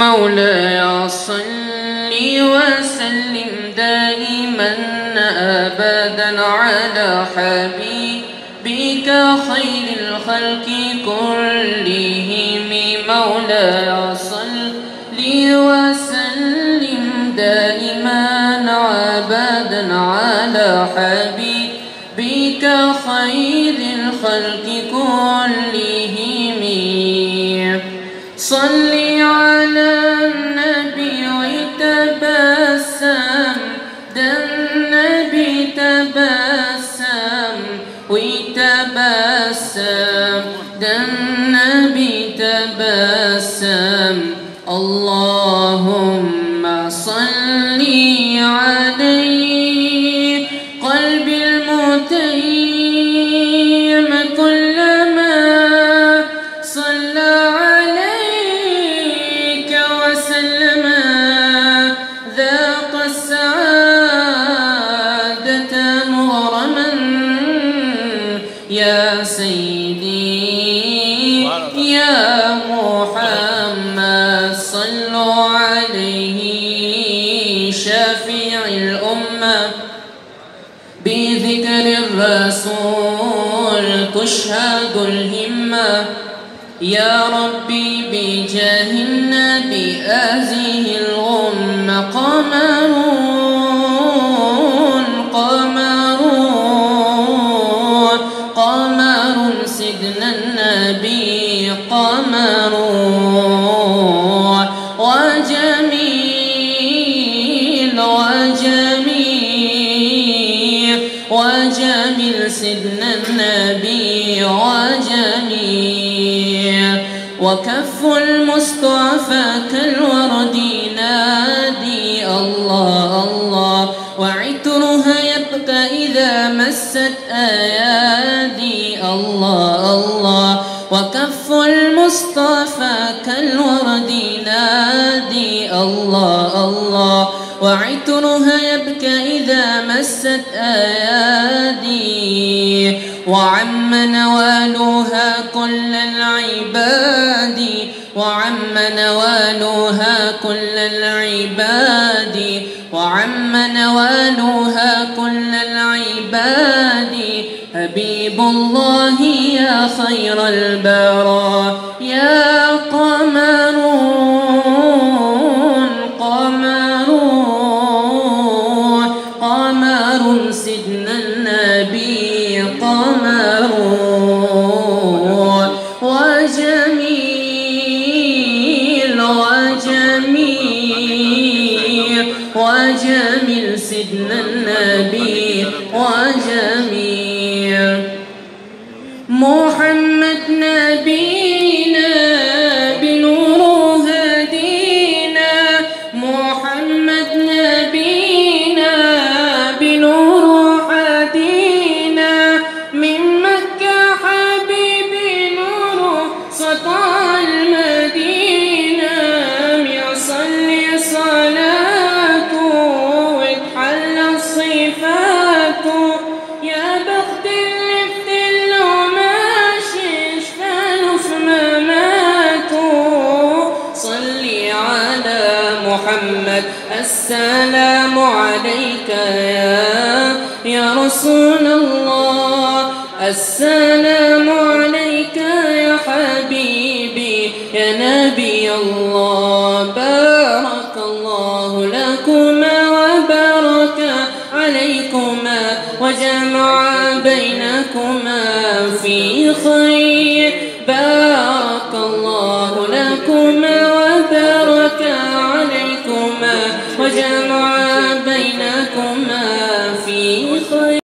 مولاي صل وسلم دائما أبدا على حبيبك خير الخلق كلهم. مولاي صل وسلم دائما أبدا على حبيبك خير الخلق كلهم. صل على النبي وتبسم ده النبي تبسم وتبسم ده النبي تبسم. اللهم صل عليه قلبي المتيم كلما صلى عليك وسلم ذاق السعادة مغرما. يا سيدي يا محمد صلوا عليه شفيع الأمة. بذكر الرسول تشهد الهمة. يا ربي بجاه النبي أزه الغمة. قمر سيدنا النبي قمر وجميل سيدنا النبي وجميل. وكف المصطفى كالورد نادي الله الله. وعطرها يبقى إذا مست أيادي الله الله. وكف المصطفى كالورد نادي الله الله. وعطرها يبكى إذا مست أيادي. وعم نوالها كل العباد. وعم نوالها كل العباد. وعم نوالها كل العباد. حبيب الله يا خير البراء يا قمر سيدنا النبي قمر وجميل سيدنا النبي وجميل. محمد نبينا بنور هدينا. محمد نبينا بنور هدينا. من مكة حبيبي نور سطع المدينة. يصلي صلاته وتحلى صفاته. يا بخت اللي فتله ماشي شفاله في مماته. صلي على محمد السلام عليك يا رسول الله. السلام عليك يا حبيبي يا نبي الله. بارك الله لكما وبارك عليكما وجمع بينكما في خير. بارك الله لكما وبارك عليكما وجمع